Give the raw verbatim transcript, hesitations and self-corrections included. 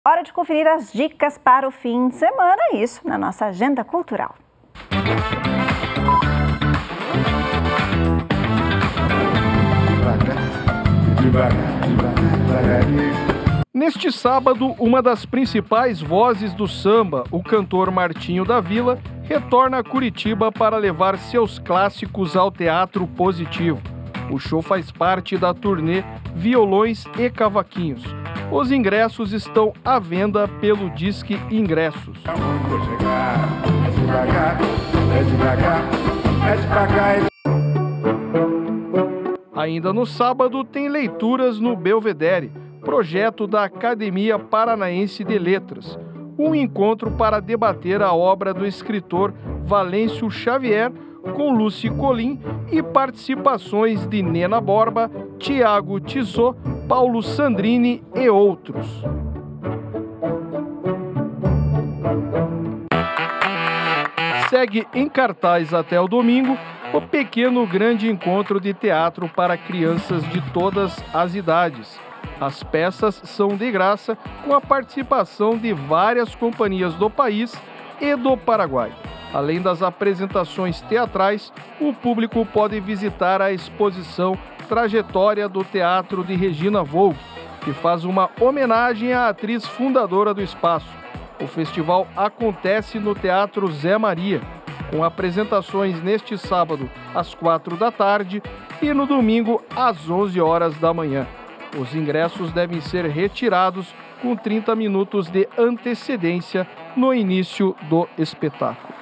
Hora de conferir as dicas para o fim de semana, isso na nossa agenda cultural. Neste sábado, uma das principais vozes do samba, o cantor Martinho da Vila, retorna a Curitiba para levar seus clássicos ao Teatro Positivo. O show faz parte da turnê Violões e Cavaquinhos. Os ingressos estão à venda pelo Disque Ingressos. Ainda no sábado tem leituras no Belvedere, projeto da Academia Paranaense de Letras. Um encontro para debater a obra do escritor Valêncio Xavier com Lucy Colim e participações de Nena Borba, Tiago Tissot, Paulo Sandrini e outros. Segue em cartaz até o domingo o pequeno grande encontro de teatro para crianças de todas as idades. As peças são de graça, com a participação de várias companhias do país e do Paraguai. Além das apresentações teatrais, o público pode visitar a exposição Trajetória do Teatro de Regina Vogue, que faz uma homenagem à atriz fundadora do espaço. O festival acontece no Teatro Zé Maria, com apresentações neste sábado às quatro da tarde e no domingo às onze horas da manhã. Os ingressos devem ser retirados com trinta minutos de antecedência no início do espetáculo.